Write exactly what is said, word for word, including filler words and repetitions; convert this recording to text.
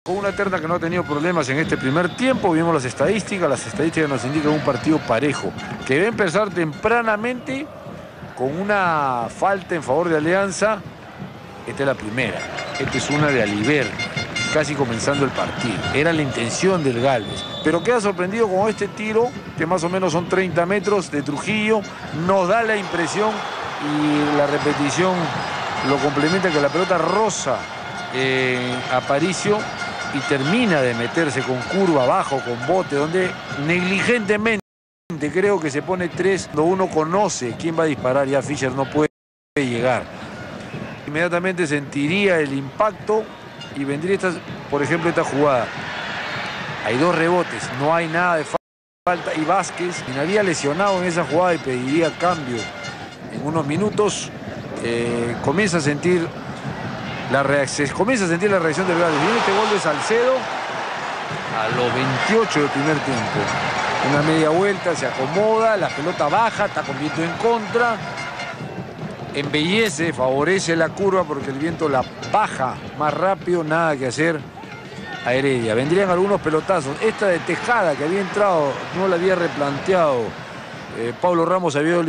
Una terna que no ha tenido problemas en este primer tiempo. Vimos las estadísticas, las estadísticas nos indican un partido parejo, que va a empezar tempranamente con una falta en favor de Alianza. Esta es la primera, esta es una de Aliber, casi comenzando el partido. Era la intención del Galvez, pero queda sorprendido con este tiro, que más o menos son treinta metros de Trujillo. Nos da la impresión, y la repetición lo complementa, que la pelota roza eh, a Aparicio y termina de meterse con curva abajo, con bote, donde negligentemente creo que se pone tres, cuando uno conoce quién va a disparar. Ya Fischer no puede llegar. Inmediatamente sentiría el impacto y vendría, esta, por ejemplo, esta jugada. Hay dos rebotes, no hay nada de falta, y Vázquez terminaría lesionado en esa jugada y pediría cambio en unos minutos. Eh, comienza a sentir la reacción, comienza a sentir la reacción del Galvez. Viene este gol de Salcedo a los veintiocho del primer tiempo. Una media vuelta, se acomoda, la pelota baja, está con viento en contra. Embellece, favorece la curva porque el viento la baja más rápido. Nada que hacer a Heredia. Vendrían algunos pelotazos. Esta de Tejada, que había entrado, no la había replanteado. Eh, Pablo Ramos había